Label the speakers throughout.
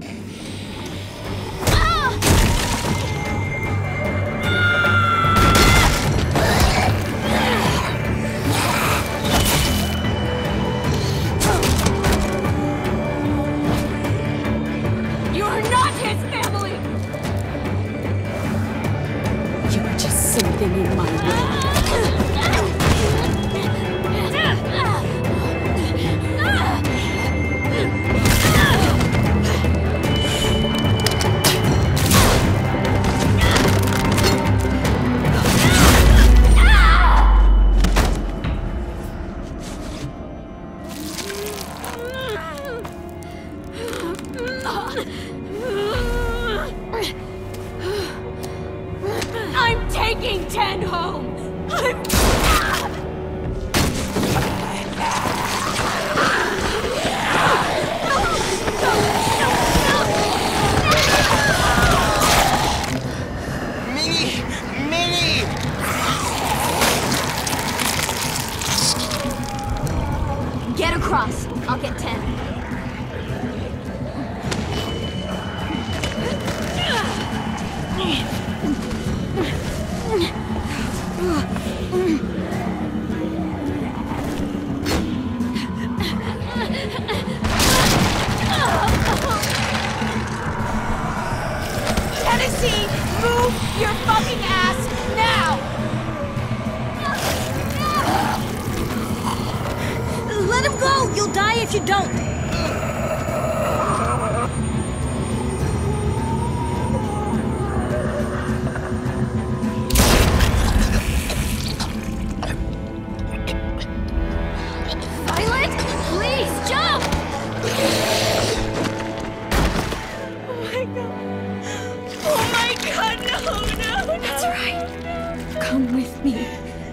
Speaker 1: You're not his family!
Speaker 2: You were just something in my way.
Speaker 1: I'm taking Ten home!
Speaker 3: Minnie! Minnie!
Speaker 1: Get across. I'll get 10. Tennessee, move your fucking ass now!
Speaker 2: Let him go! You'll die if you don't!
Speaker 1: Violet, please jump! Oh my god, no!
Speaker 2: That's right. Come with me.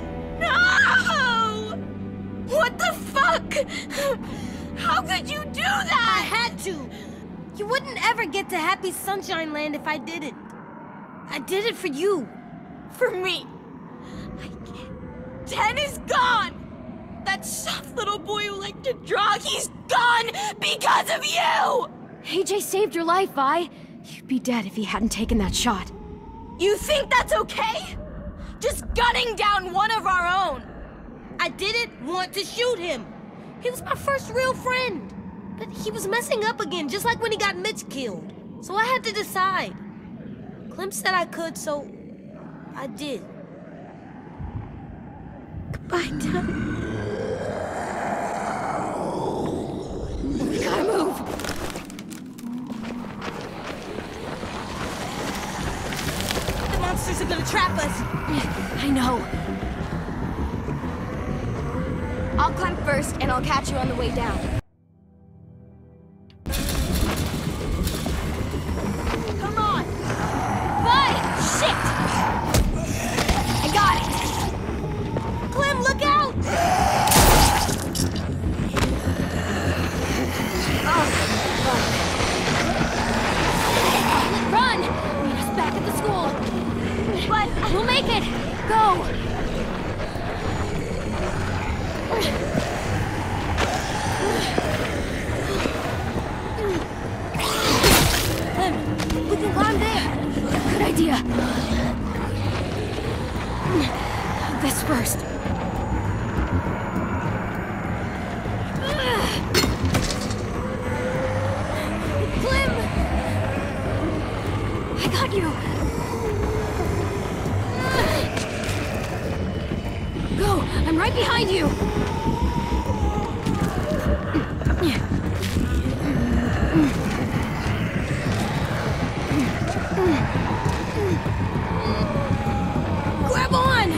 Speaker 1: No! What the fuck? How could you do
Speaker 2: I
Speaker 1: that?
Speaker 2: had to! You wouldn't ever get to Happy Sunshine Land if I didn't. I did it for you.
Speaker 1: For me. I can't. 10 is gone! That soft little boy who liked to draw, he's gone because of you!
Speaker 2: AJ saved your life, Vi. You'd be dead if he hadn't taken that shot.
Speaker 1: You think that's okay? Just gunning down one of our own.
Speaker 2: I didn't want to shoot him. He was my first real friend. But he was messing up again, just like when he got Mitch killed. So I had to decide. Clem said I could, so I did. Goodbye, Dad. We gotta move. The monsters are gonna trap us. I know.
Speaker 1: I'll climb first, and I'll catch you on the way down. Come on! Vi! Shit! I got it!
Speaker 2: Clem, look out!
Speaker 1: Oh, fuck.
Speaker 2: Run! Meet us back at the school.
Speaker 1: But
Speaker 2: We'll make it. Go! Clem, we can climb there. Good idea. This first. Clem! I got you. Go! I'm right behind you! Grab on!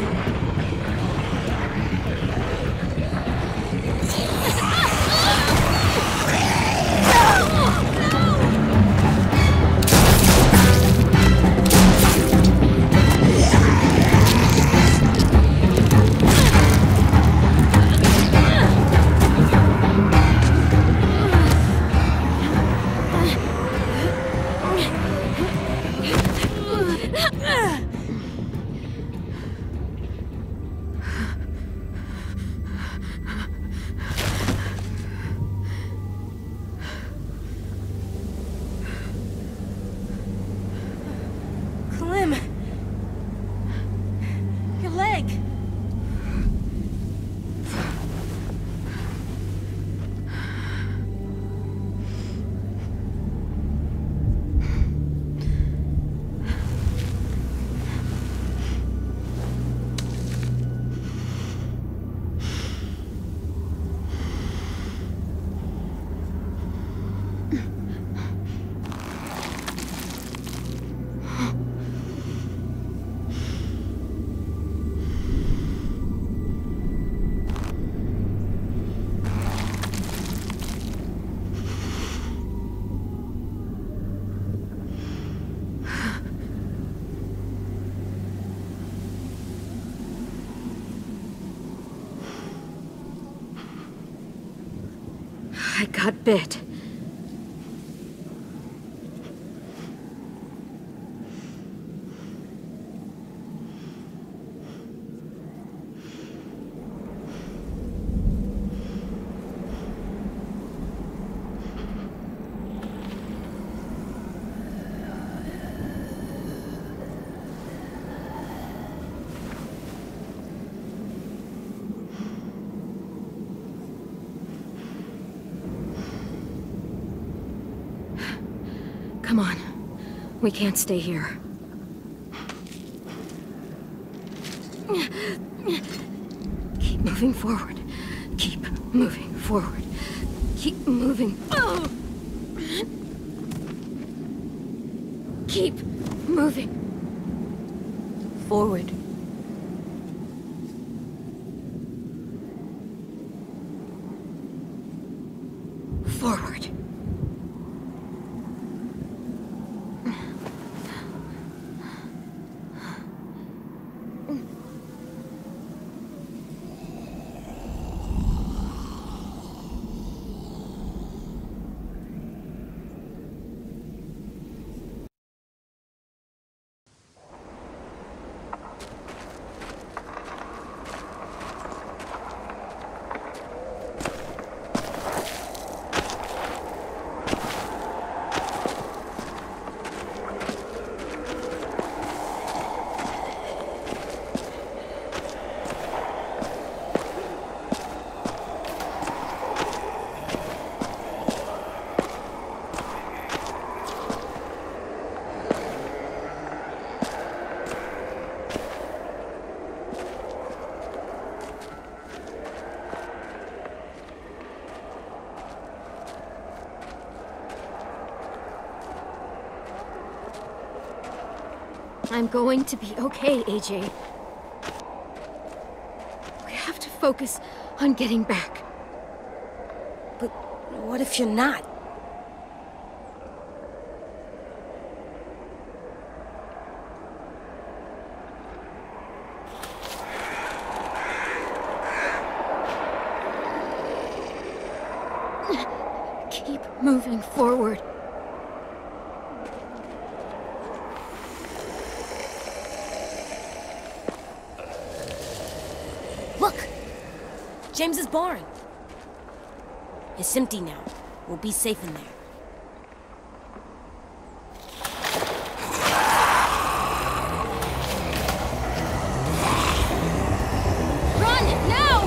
Speaker 4: I got bit. Come on. We can't stay here. Keep moving forward. Keep moving forward. Keep moving. Keep moving.
Speaker 2: Forward.
Speaker 4: Forward. I'm going to be okay, AJ. We have to focus on getting back.
Speaker 2: But what if you're not?
Speaker 4: Keep moving forward.
Speaker 2: Look! James's barn. It's empty now. We'll be safe in there.
Speaker 4: Run, now!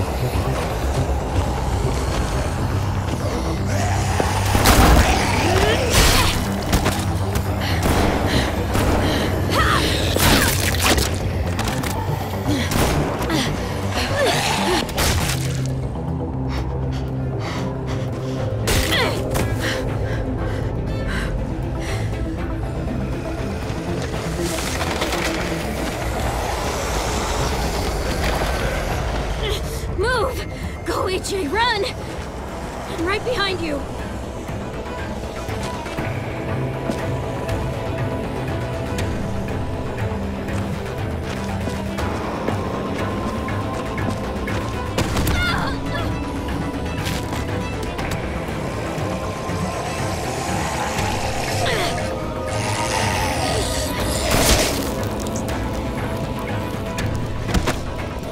Speaker 4: Go, AJ, run! I'm right behind you.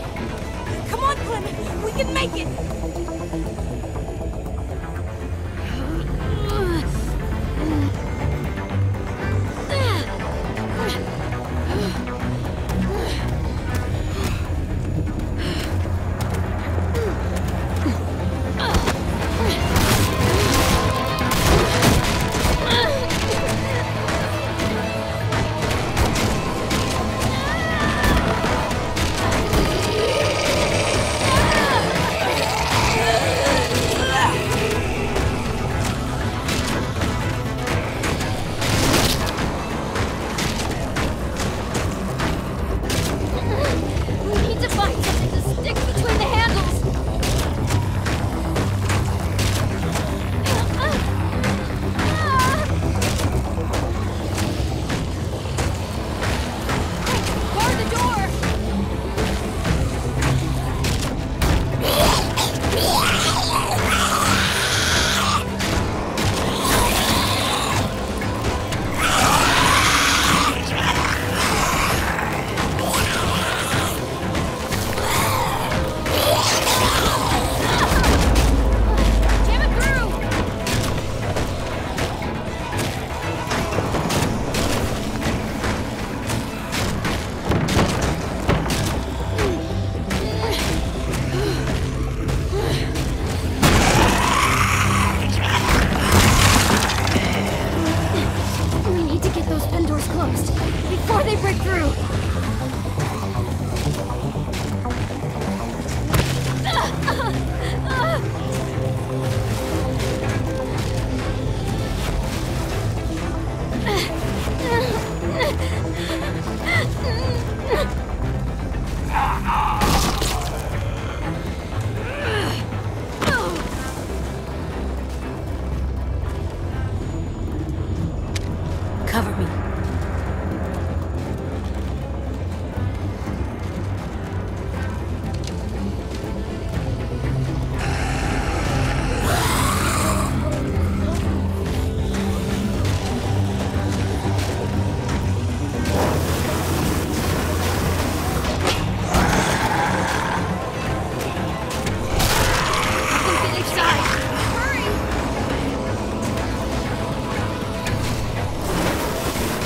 Speaker 1: Come on, Clem! We can make it!
Speaker 4: closed before they break through.
Speaker 2: Cover me.
Speaker 4: Get inside! Hurry!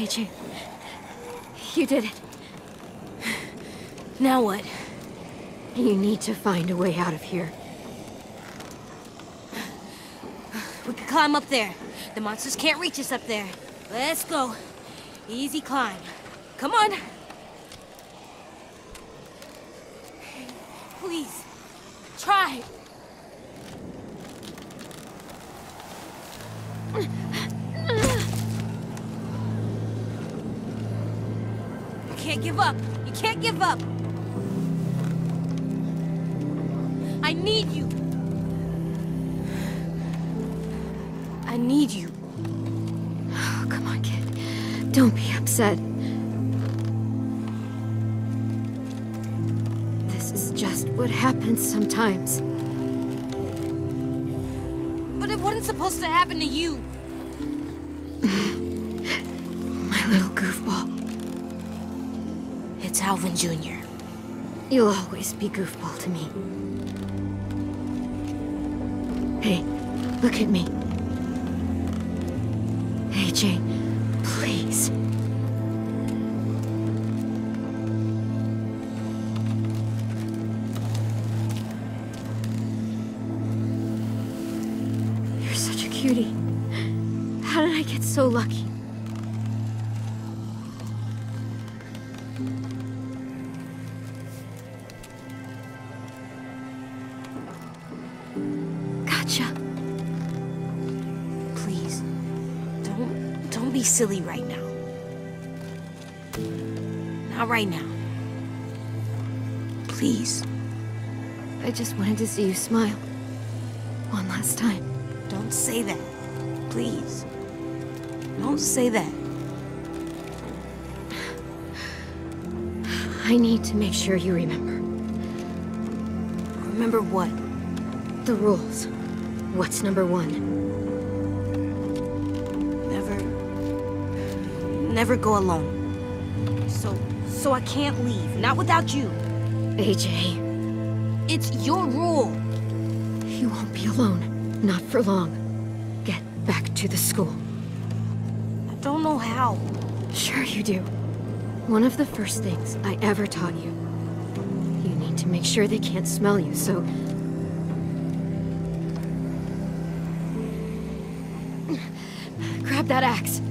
Speaker 2: AJ, you did it.
Speaker 1: Now what?
Speaker 2: You need to find a way out of here.
Speaker 1: We can climb up there. The monsters can't reach us up there. Let's go. Easy climb. Come on. Please. Try. You can't give up. You can't give up. I need you. I need you.
Speaker 2: Oh, come on, kid. Don't be upset. This is just what happens sometimes.
Speaker 1: But it wasn't supposed to happen to you.
Speaker 2: My little goofball.
Speaker 1: It's Alvin Jr.
Speaker 2: You'll always be goofball to me. Hey, look at me. AJ, please. You're such a cutie. How did I get so lucky? Gotcha.
Speaker 1: Please, don't be silly right now. Not right now. Please.
Speaker 2: I just wanted to see you smile. One last time.
Speaker 1: Don't say that. Please. Don't say that.
Speaker 2: I need to make sure you remember.
Speaker 1: Remember what?
Speaker 2: The rules. What's number one?
Speaker 1: Never go alone. So I can't leave. Not without you.
Speaker 2: AJ.
Speaker 1: It's your rule.
Speaker 2: You won't be alone. Not for long. Get back to the school.
Speaker 1: I don't know how.
Speaker 2: Sure you do. One of the first things I ever taught you. You need to make sure they can't smell you, so... Grab that axe.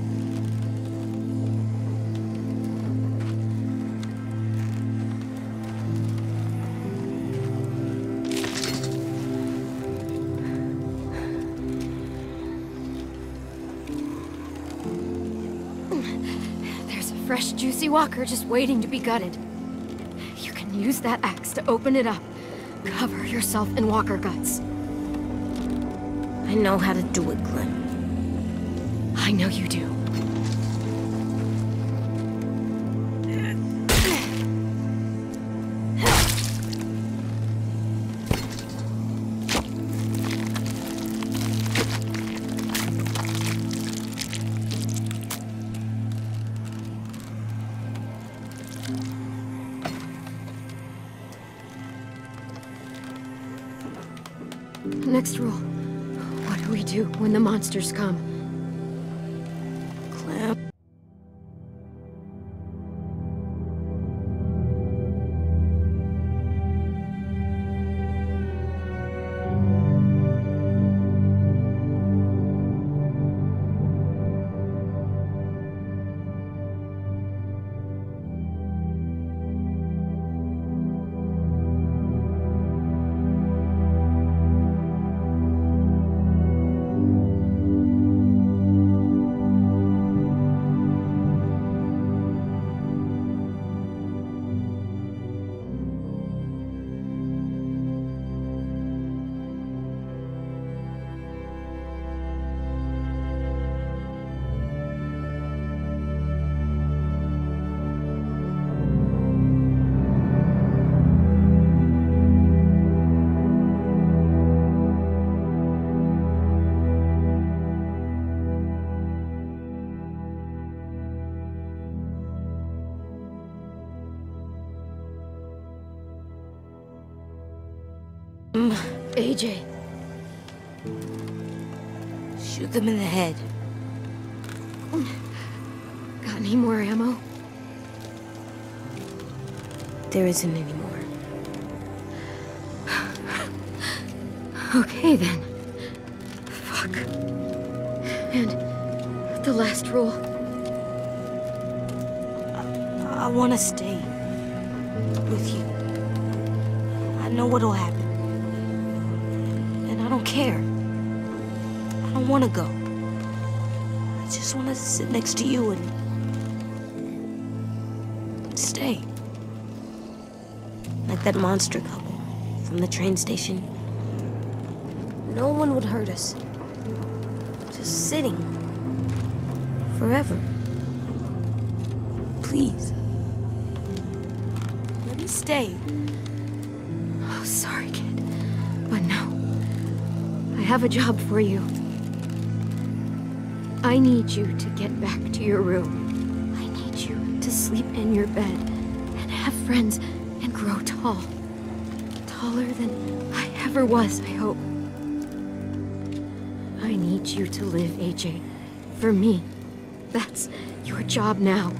Speaker 2: There's a fresh, juicy walker just waiting to be gutted. You can use that axe to open it up. Cover yourself in walker guts.
Speaker 1: I know how to do it, Clem.
Speaker 2: I know you do. Next rule. What do we do when the monsters come?
Speaker 1: Clem.
Speaker 2: AJ.
Speaker 1: Shoot them in the head.
Speaker 4: Got any more ammo?
Speaker 2: There isn't any more.
Speaker 4: Okay then. Fuck. And the last rule.
Speaker 2: I want to stay with you. I know what'll happen. And I don't care. I don't want to go. I just want to sit next to you and stay. Like that monster couple from the train station. No one would hurt us. Just sitting. Forever. Please. Let me stay.
Speaker 4: Oh, sorry, kid. But no. I have a job for you. I need you to get back to your room. I need you to sleep in your bed and have friends and grow tall. Taller than I ever was, I hope. I need you to live, AJ. For me. That's your job now.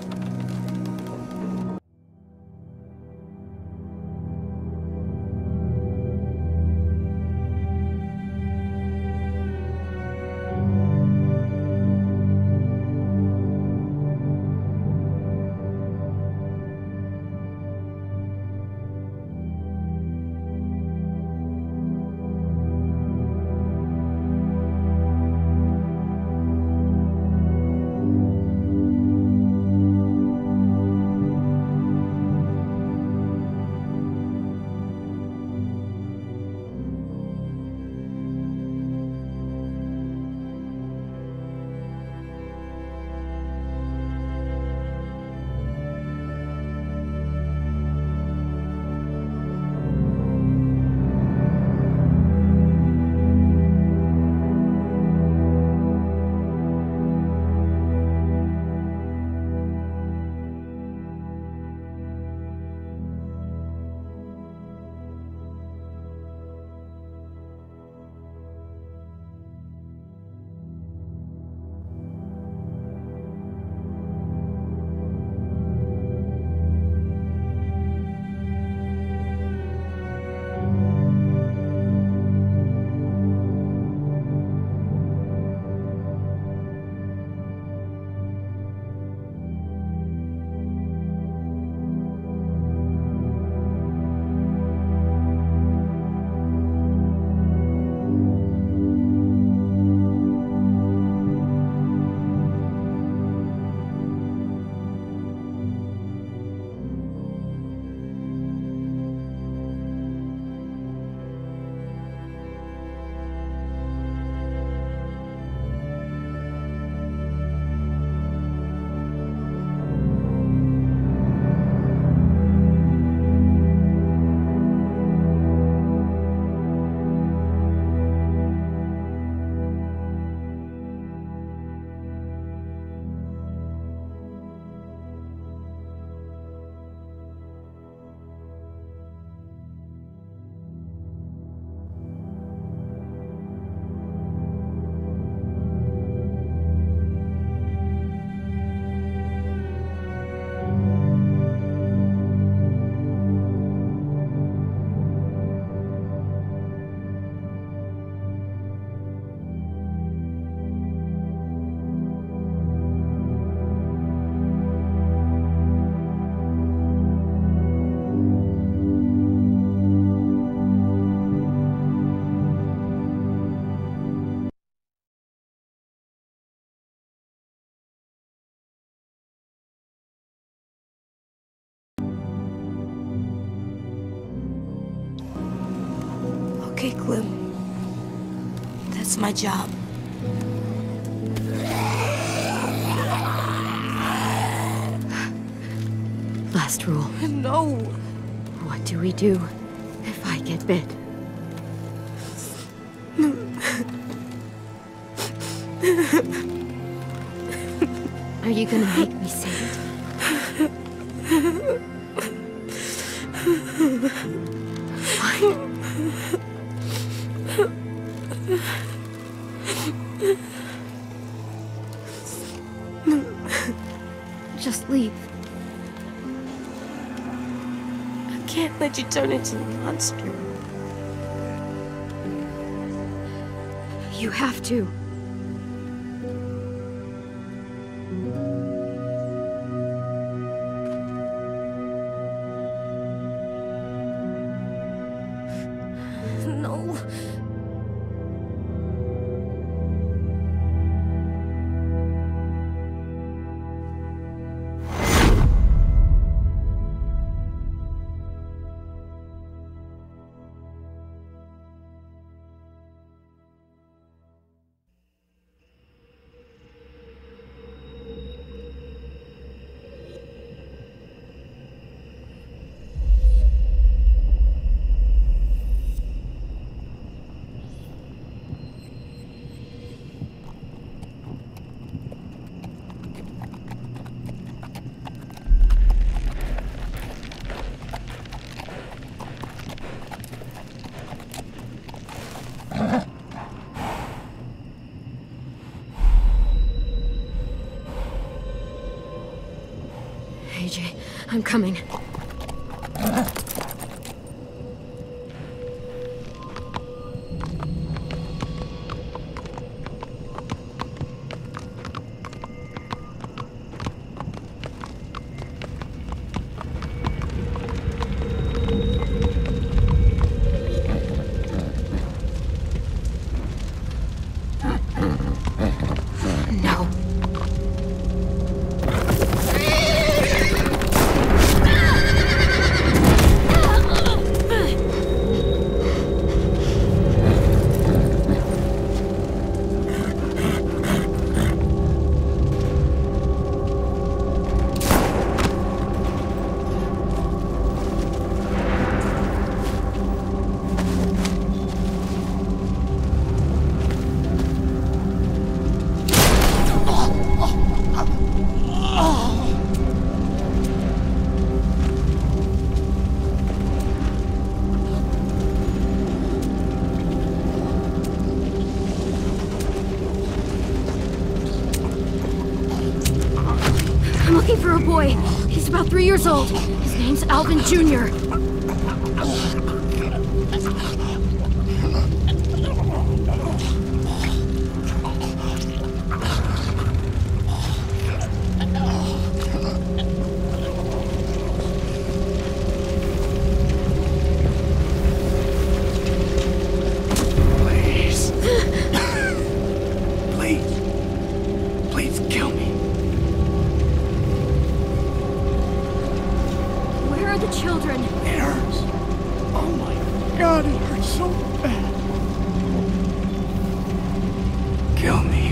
Speaker 2: Okay, Clem. That's my job.
Speaker 4: Last rule.
Speaker 2: No.
Speaker 4: What do we do if I get bit? Are you gonna make me say it? Fine. Just leave.
Speaker 1: I can't let you turn into a monster.
Speaker 4: You have to.
Speaker 2: No.
Speaker 4: AJ, I'm coming. No. I'm looking for a boy. He's about 3 years old. His name's Alvin Jr.
Speaker 5: Please kill me.
Speaker 4: Where are the children?
Speaker 5: It hurts. Oh my God, it hurts so bad. Kill me.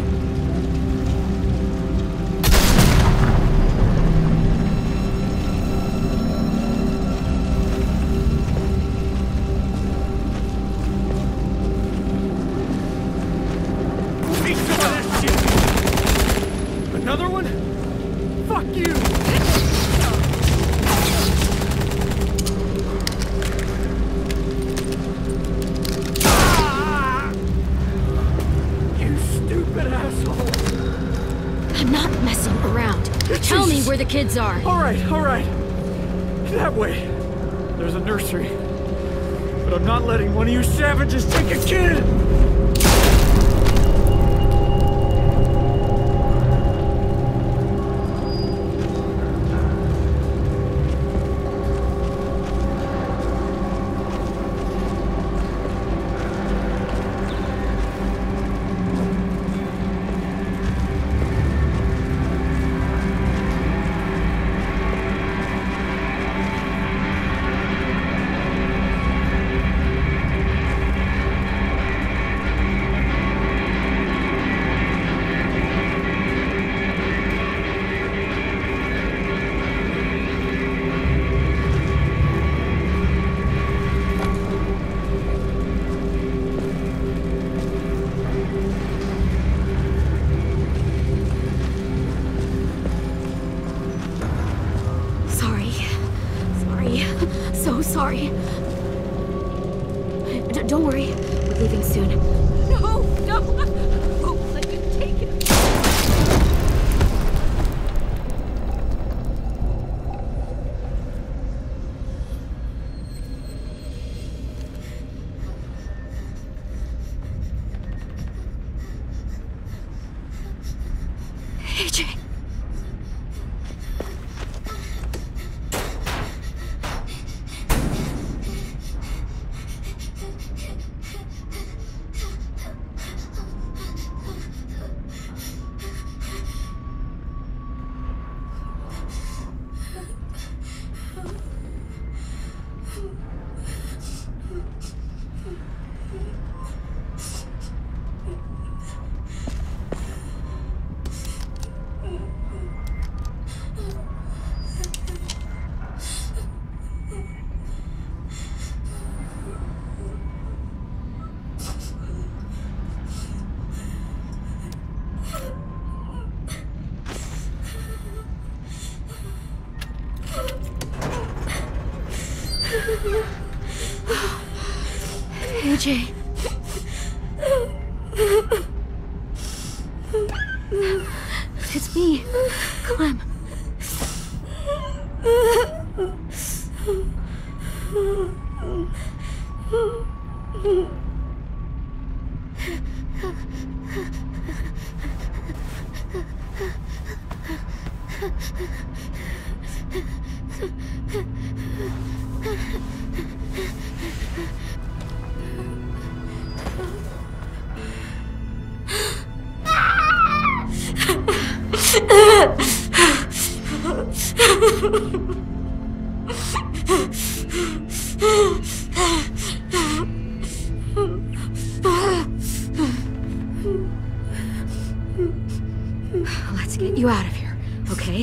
Speaker 5: Take some of that shit. Another one? Fuck you.
Speaker 4: I'm not messing around. Tell me where the kids are.
Speaker 5: All right. That way. There's a nursery. But I'm not letting one of you savages take a kid!
Speaker 4: Sorry. Don't worry. We're leaving soon.
Speaker 1: No! Don't let me take it!
Speaker 4: AJ. It's me, Clem. Let's get you out of here, okay?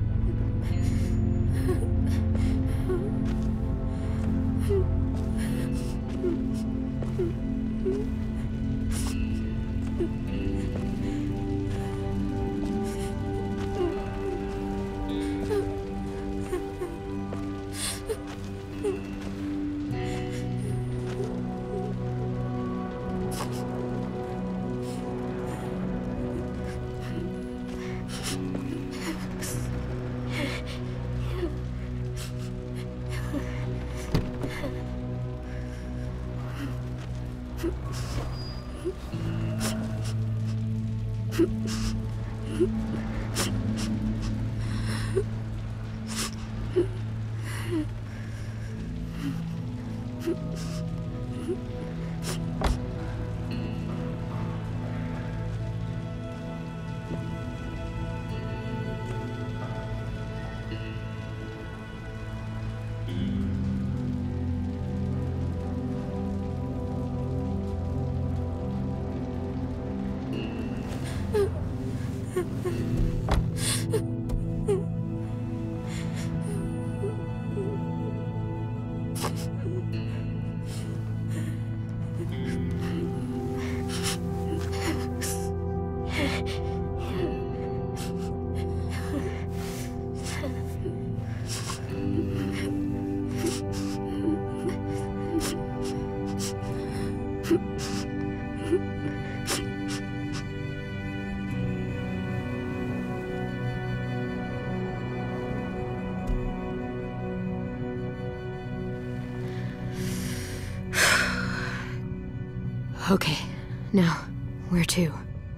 Speaker 4: Okay, now, where to?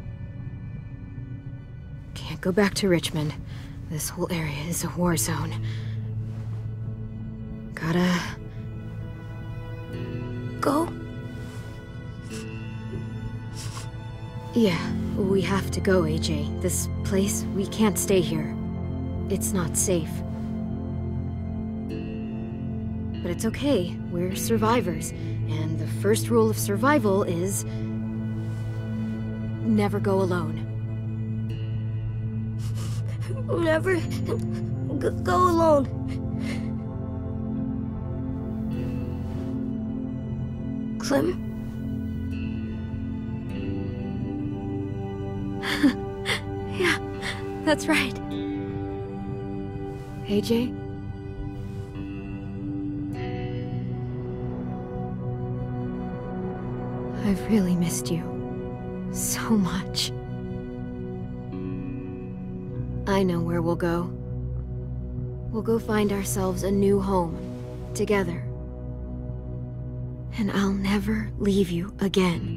Speaker 4: Can't go back to Richmond. This whole area is a war zone. Gotta...
Speaker 2: Go?
Speaker 4: Yeah, we have to go, AJ. This place, we can't stay here. It's not safe. But it's okay, we're survivors. And the first rule of survival is... never go alone.
Speaker 2: Never go alone. Clem?
Speaker 4: Yeah, that's right. AJ? I've really missed you. So much. I know where we'll go. We'll go find ourselves a new home. Together. And I'll never leave you again.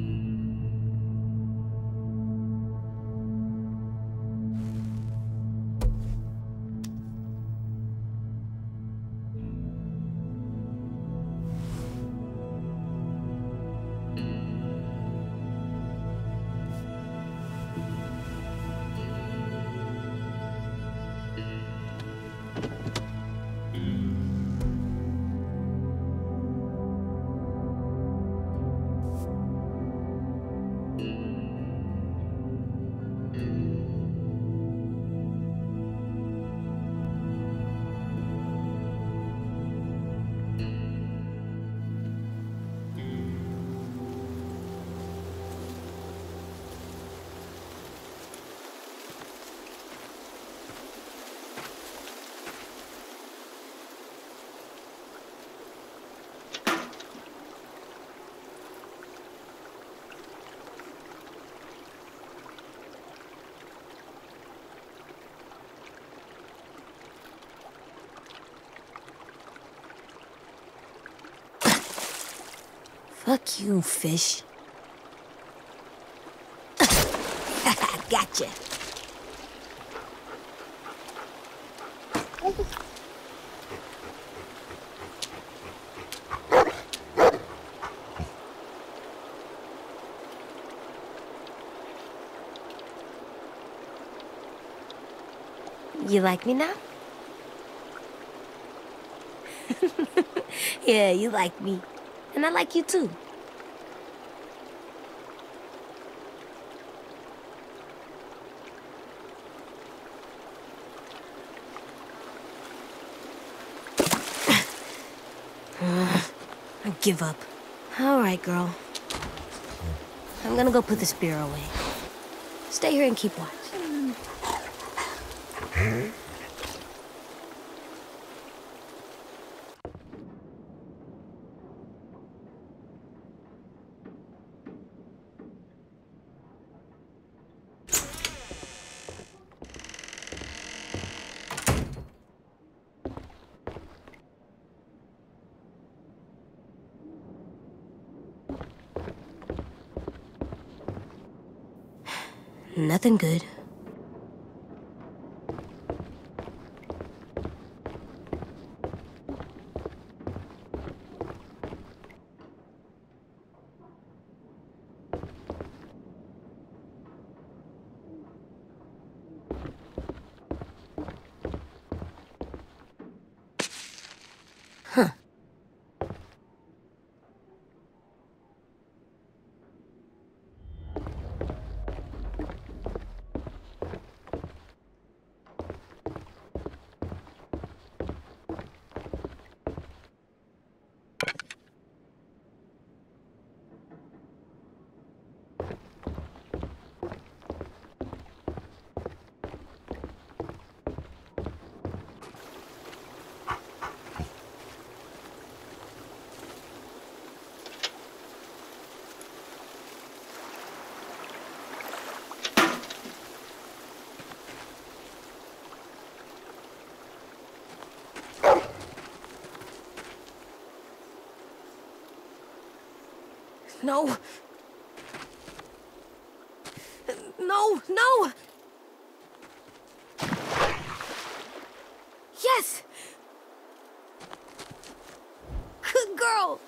Speaker 2: Fuck you, fish. Gotcha. You like me now? Yeah, you like me. And I like you too. I give up. All right, girl. I'm gonna go put the spear away. Stay here and keep watch. Nothing good. Huh. No. No, no! Yes! Good girl!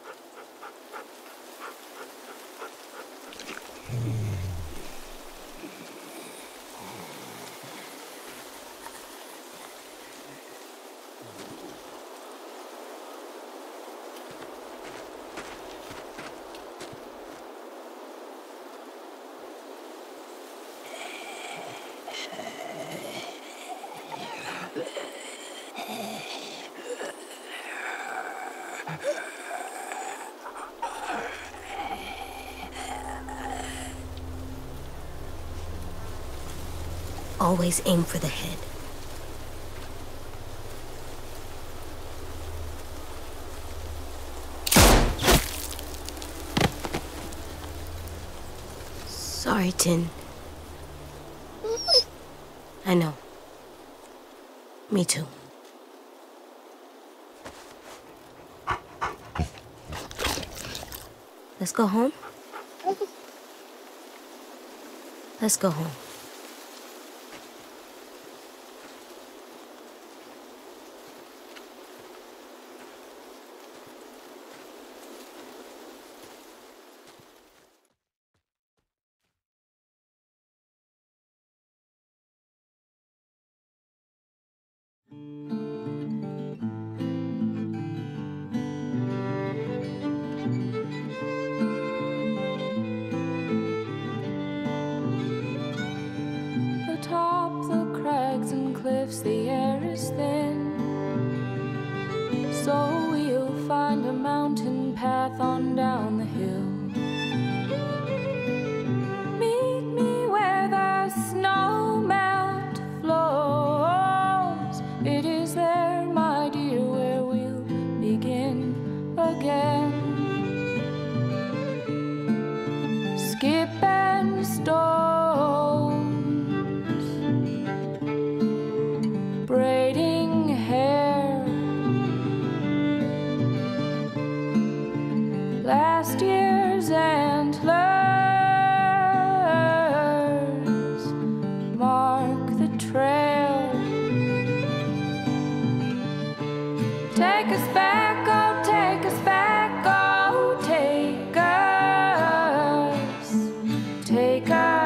Speaker 2: Always aim for the head. Sorry, Tin. I know. Me too. Let's go home? Let's go home.
Speaker 6: Atop the crags and cliffs, the air is thin. So we'll find a mountain path on down the hill. Meet me where the snow melt flows. It is there, my dear, where we'll begin again. Skip and stones, braiding hair. Last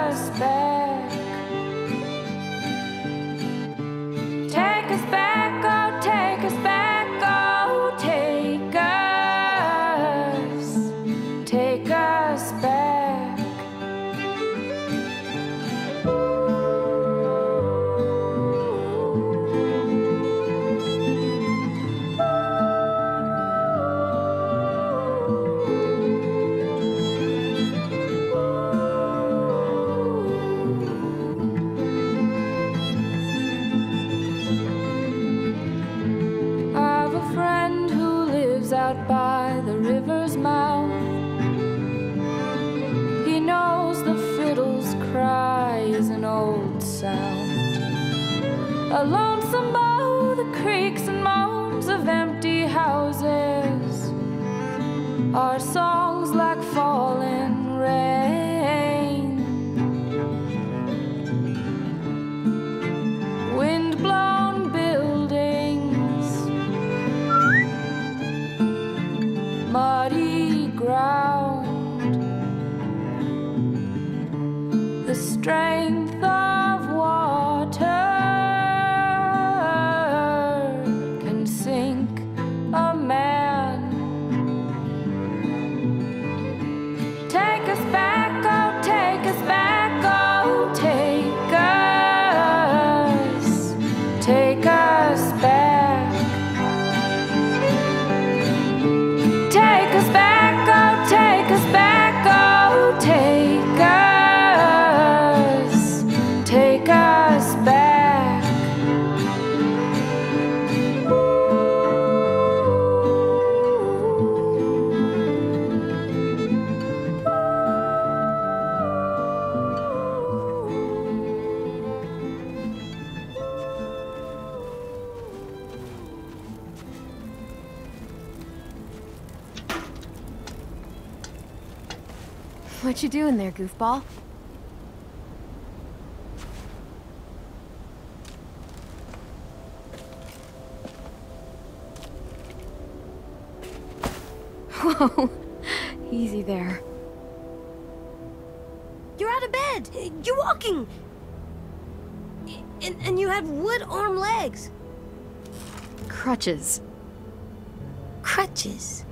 Speaker 6: us back. Take us back, oh, take us back, oh, take us back. I've a friend who lives out by the river's mouth. He knows the fiddle's cry is an old sound. A lonesome bow, the creaks and moans of empty houses are songs like falling rain. Wind-blown buildings, muddy ground, the strength of water can sink a man. Take us back, oh, take us back, oh, take us back. Take us back, oh, take us back, oh, take us back.
Speaker 4: What you doing there, goofball? Whoa, easy there.
Speaker 2: You're out of bed. You're walking. And you have wood arm legs.
Speaker 4: Crutches.
Speaker 2: Crutches.